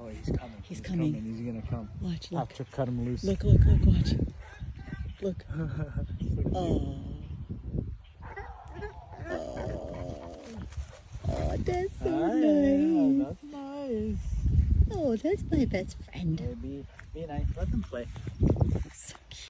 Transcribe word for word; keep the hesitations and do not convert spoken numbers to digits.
Oh, he's coming. He's, he's coming. coming. He's gonna come. Watch, look. Have to cut him loose. Look, look, look, watch. Look. Oh. Oh. Oh, that's so Ah, nice. yeah, that's nice. Oh, that's my best friend. Hey, be, be nice. Let them play.